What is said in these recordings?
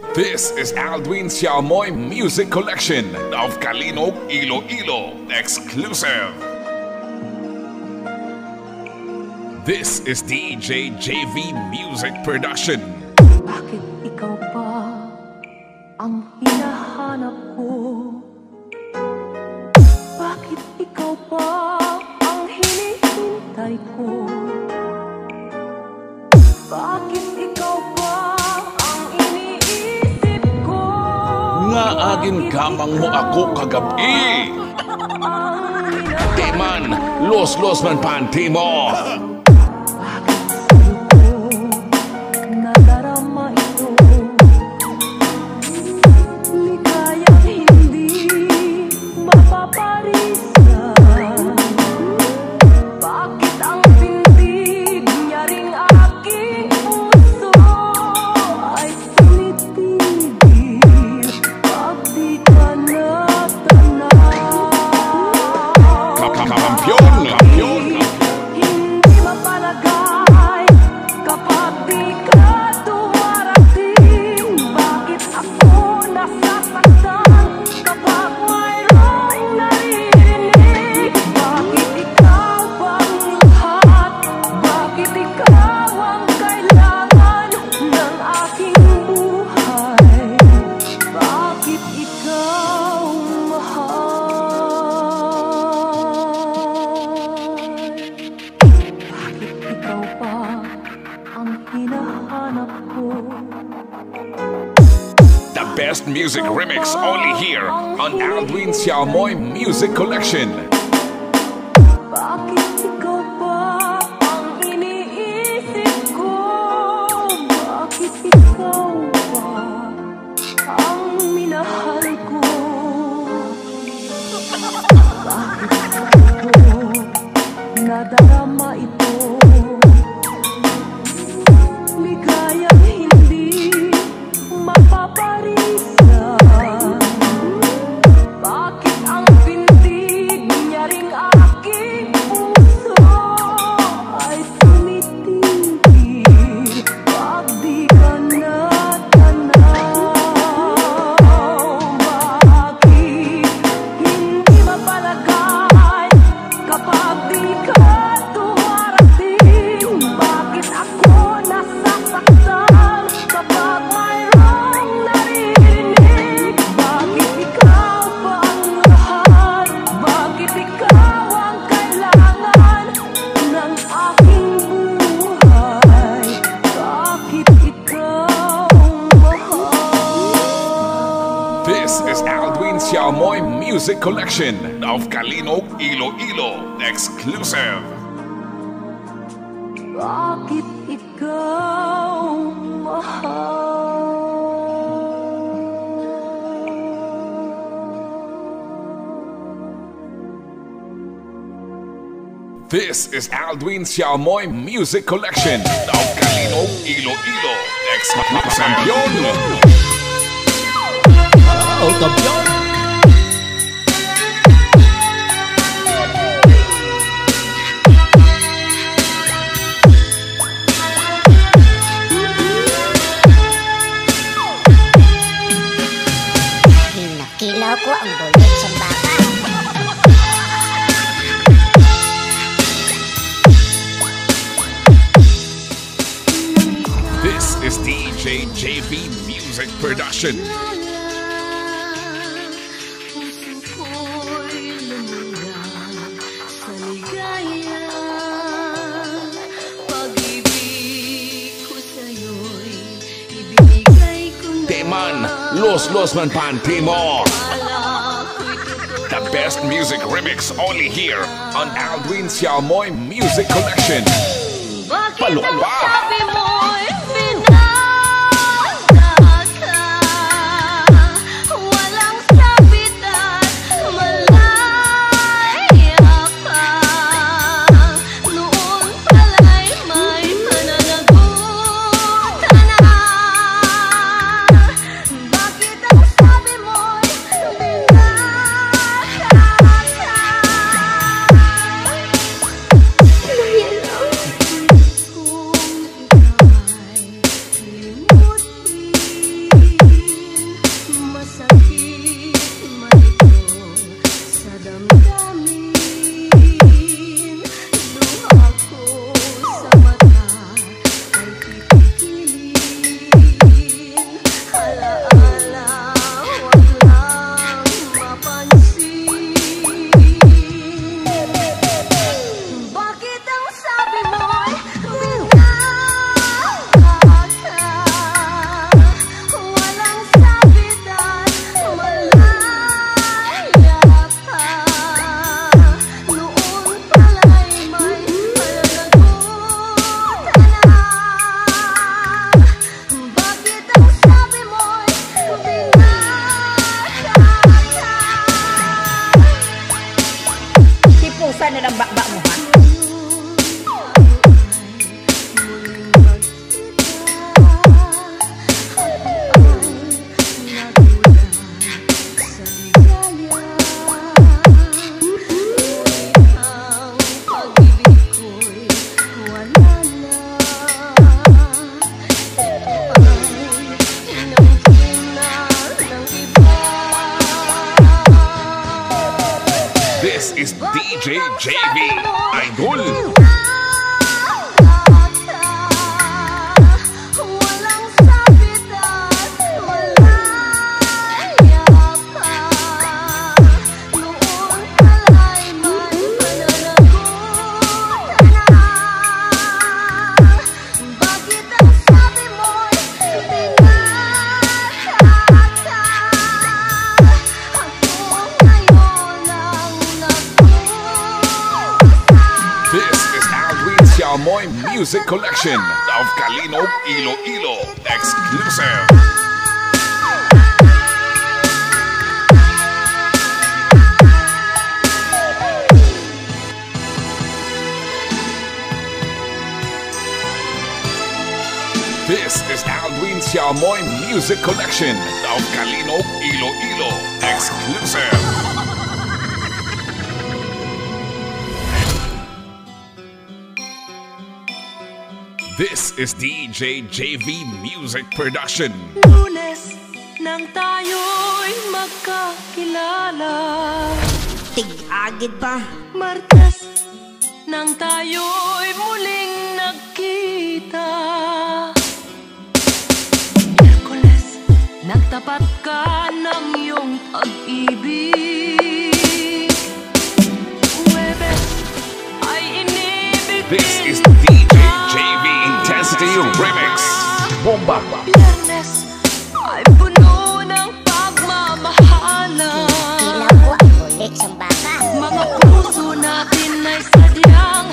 This is Aldwin Xiaomoy Music Collection of Kalinog, Iloilo, exclusive. This is DJ JV Music Production. Bakit ikaw pa ang hinahanap ko? Bakit ikaw pa ang hinihintay ko? Bakit ikaw pa ang iniisip ko? Nga agin kamang mo ako kagabi. Di man, los man panty mo. The best music remix only here on Aldwin Xiaomoy Music Collection. Bakit ikaw pa ang iniisip ko? Bakit ikaw pa ang minahal ko? Bakit ito nadarama ito? Ligayang hindi mapaparisa. Bakit ang pintig niya ring aking puso ay tumitigil pag di ka natanaw? Bakit hindi mapalagay kapag di ka tumarating? Bakit ako nasasaktan kapag mayroong naririnig? Bakit ikaw pa ang lahat? Bakit ikaw ang kailangan ng aking buhay? Bakit ikaw mahal? This is Aldwin Xiaomoy Music Collection of Kalinog, Iloilo, exclusive. Bakit ikaw mahal? This is Aldwin Xiaomoy Music Collection of Kalinog, Iloilo, exclusive. Oh, campeón. Hinakilaw ko ang bulot sa baka. This is DJ JV Music Production. Man, los man panty mo. The best music remix only here on Aldwin Xiaomoy Music Collection. Palumba. is DJ JV Idol. Walang sabit at walang yapak. Noon pala'y may pananagutan na. Bakit ang sabi mo'y tinarata? Ako ngayon ang nagkusa. This is Aldwin Siamoy Music Collection of Kalinog, Iloilo. Exclusive. This is Aldwin Siamoy Music Collection of Kalinog, Iloilo. Exclusive. This is DJ JV Music Production. Lunes nang tayo'y magkakilala. Tig-agid pa. Martes nang tayo'y muling nagkita. Miyerkules nagtapat ka ng iyong pag-ibig. Huwebes ay inibig This is din DJ kita. JV Intensity Remix. Bomba. Biyernes ay puno ng pagmamahalan. Kilaw ko ang bulik sa baka. Mga puso natin ay sadyang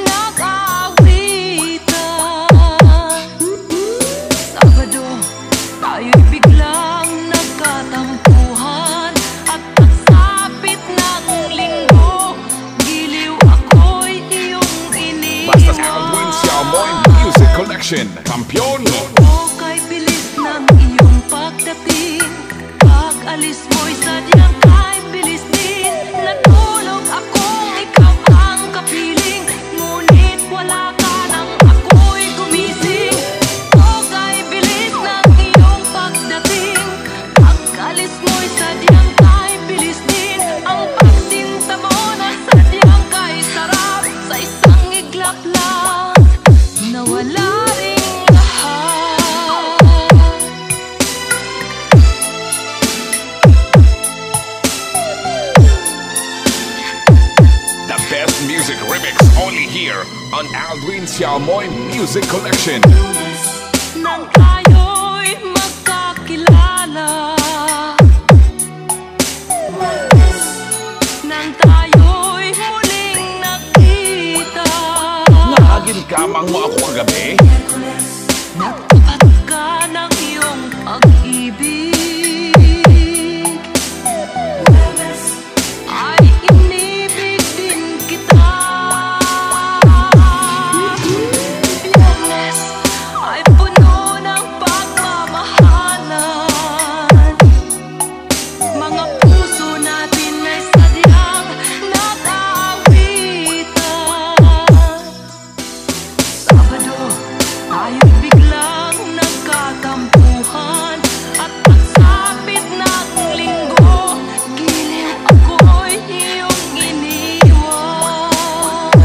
nag-aawitan. Sabado, tayo'y biglang nagkatampuhan. At pagsapit ng linggo, giliw ako'y iyong Basta iniwan. Aldwin Siamoy Music Collection. Kampiyon. O kay bilis ng iyong pagdating. Pag-alis mo'y sadyang kay bilis din. Natulog akong ikaw ang kapiling. Ngunit wala ka nang ako'y gumising. O kay bilis ng iyong pagdating. Pag-alis mo'y sadyang kay bilis din. Ang pagsinta mo na sadyang kay sarap. Sa isang iglap lang nawala ring lahat. The best music remix only here on Aldwin Siamoy Music Collection. Nang tayo'y magkakilala. Nang tayo'y muling nakita. Nahagin kamang mo ako kagabi. Nagtapat ka ng iyong pag-ibig. Ay inibig din kita. Biyernes ay puno ng pagmamahalan. Mga puso natin ay sadyang nag-aawitan. Sabado, tayo'y biglang nagkatampuhan. At pagsapit ng linggo, giliw ako'y iyong iniwan.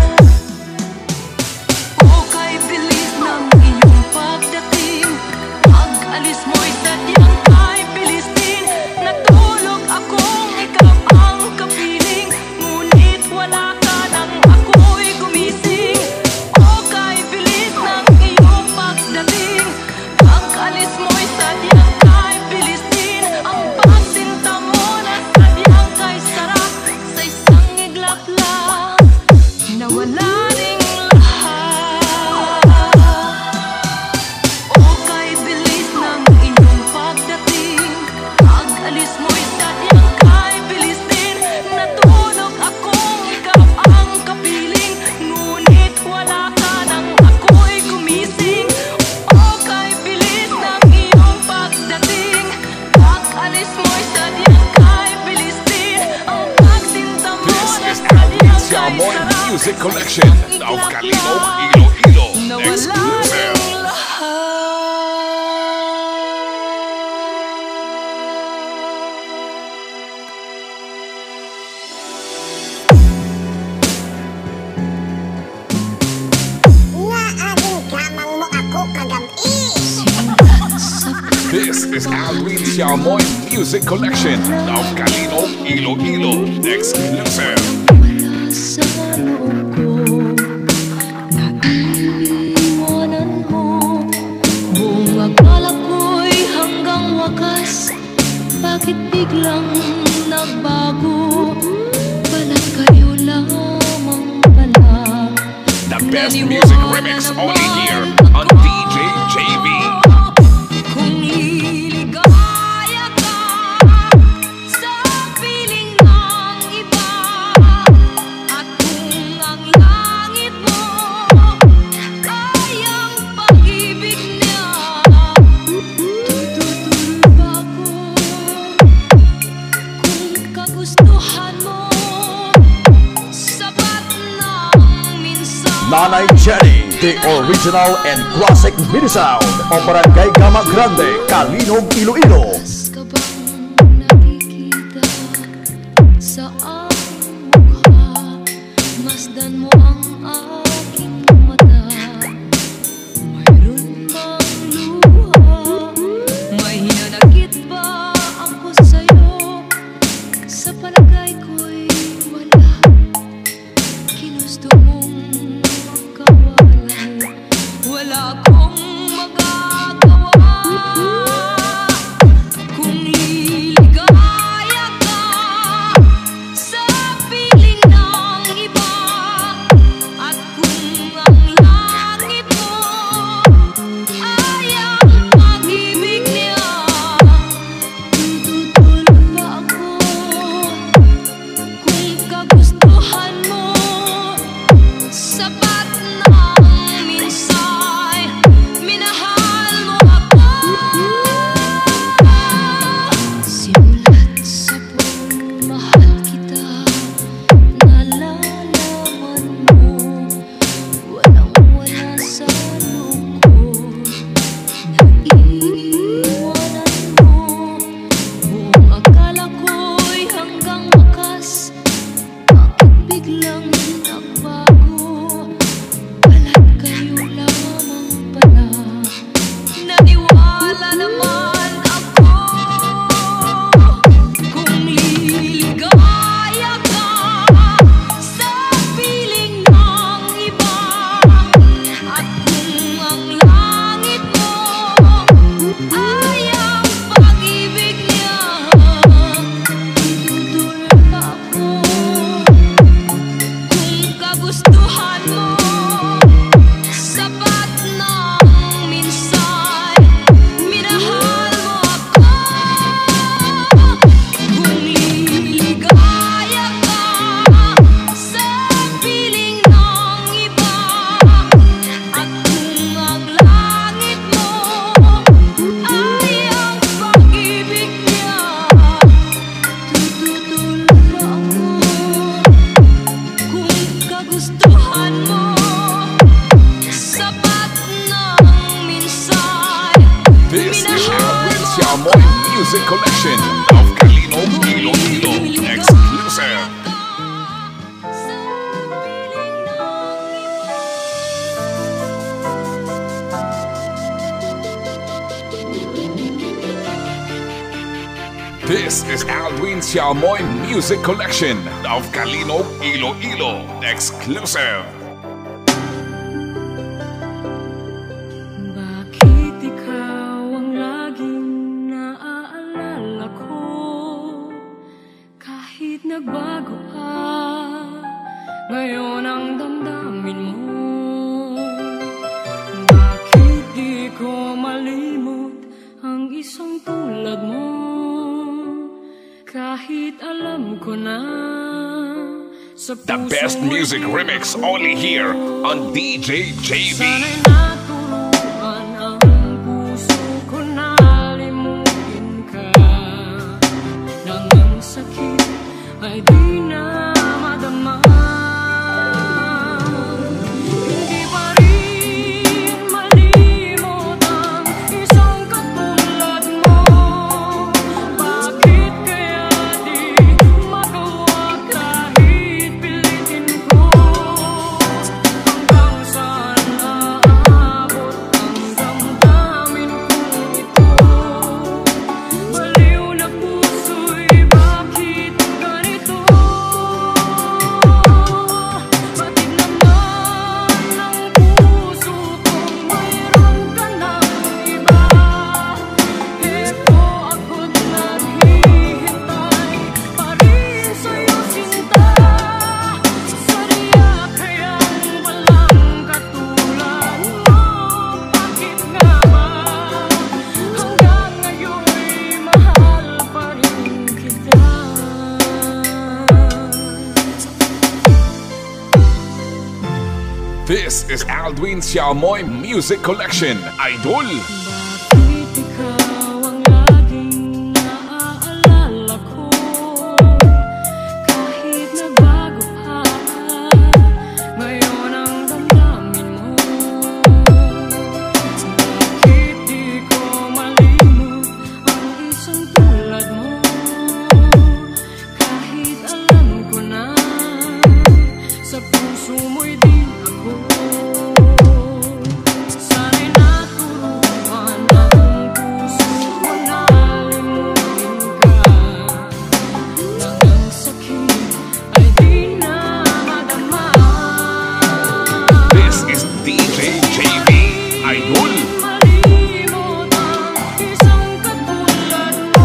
O kay bilis ng iyong pagdating. Pag-alis mo'y sadyang kay bilis din. Natulog akong ikaw ang kapiling. Ngunit wala ka nang ako'y gumising. O kay bilis ng iyong pagdating. Pag-alis mo'y sadyang kay bilis din. Ang pagsinta mo na sadyang kay sarap. Sa isang iglap lang nawala ring lahat. O kay bilis ng iyong pagdating. Pag-alis mo'y sadyang kay bilis din. Natulog akong ikaw ang kapiling. Ngunit wala ka nang ako'y gumising. O kay bilis ng iyong pagdating. Pag-alis mo'y sadyang kay bilis din. Ang pagsinta mo This na is sadyang Aldwin kay Siamoy sarap. Music Collection of Kalinog, Iloilo. Nawala Exclusive. ring lahat. is Aldwin Siamoy Music Collection of Kalinog, Iloilo, exclusive. Wala sa loob ko, naiiwanan mo. Buong akala ko'y hanggang wakas, bakit biglang nagbago? Balat kayo lamang pala. The best music remix only here on DJ JV. Kung liligaya ka sa piling ng iba, at kung ang langit mo ay ang pag-ibig niya, tututuloy ba ako kung kagustuhan mo? Sapat ng minsan. Nanay Jenny, the original and classic mini sound of Barangay Gama Grande, Kalinog, Iloilo. Mas ka bang nakikita sa aking mukha? Masdan mo ang aking mata. Mayroon bang luha? May hinanakit ba ako sa'yo? Sa palagay ko'y wala. Ginusto mong magkawalay. Wala akong magagawa. Kung liligaya ka sa piling ng iba, at kung ang langit mo ay ang pag-ibig niya, tutulog ba ako kung kagustuhan mo? Sapat ng minsay, minahal mo ako. Simulat sa pagmahal kita, nalalaman mo, walang-wala sa loob ko, naiiwanan mo. Buong akala ko'y hanggang wakas, bakit biglang nagbago? Balat kayo lamang pala. Naniwala naman ako. Kung liligaya ka sa piling ng iba, at kung ang langit mo ay ang pag-ibig niya, tutulog ba ako kung kagustuhan mo? Sapat ng minsay, minahal mo ako. Kung liligaya ka sa piling ng iba, at kung ang langit mo ay ang pag-ibig niya, tutulog ba ako kung kagustuhan mo? Sapat ng minsay, This is Aldwin Siamoy Music Collection of Kalinog, Iloilo, exclusive. sa piling ng This is Aldwin Siamoy Music Collection of Kalinog, Iloilo, exclusive. Bakit ikaw ang laging naaalala ko? Kahit nagbago ka, ngayon ang damdamin mo. Bakit di ko malimot ang isang tulad mo? Kahit alam ko na sa The puso best music ay remix only here on DJ JV. sana'y naturuan ang puso ko na limutin ka, nang ang sakit ay di na madama. Hindi pa rin malimot ang isang katulad mo. Bakit kaya di magawa kahit pilitin ko? Hanggang saan This is Aldwin Xiaomoy Music Collection, Idol. Bakit ikaw ang laging naaalala ko? Kahit nagbago pa, ngayon ang damdamin mo. Bakit di ko malimot ang isang tulad mo? Kahit alam ko na sa puso mo'y di ako. Sana'y naturuan ang puso mo na limutin ka, nang ang sakit ay di na madama. This is DJ JV, Idol. Malimot ang isang katulad mo.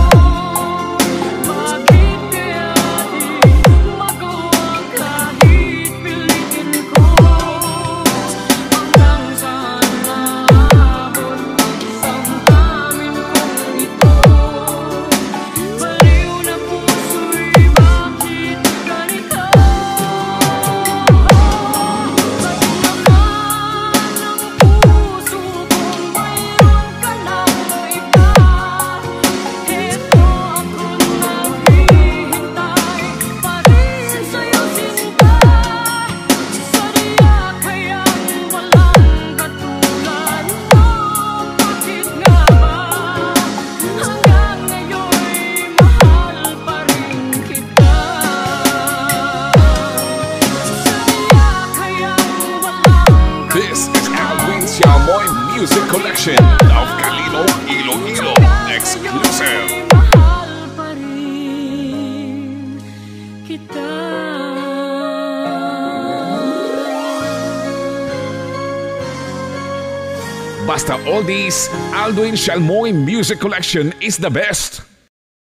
Bakit kaya di magawa kahit pilitin ko? Hanggang saan naabot ang damdamin kong ito? Baliw na puso'y bakit ganito? Ba't naman ang puso kong mayroon ka ng iba? Heto ako'y naghihintay pa rin sa'yo, sinta. Sadya kayang walang katulad mo? Bakit nga ba hanggang ngayon'y mahal pa rin kita? Sadya kayang walang This is Aldwin Xiaomoy Music Collection of Calino, Iloilo, exclusive. mahal pa rin kita. Basta Oldies, Aldwin Xiaomoy Music Collection is the best.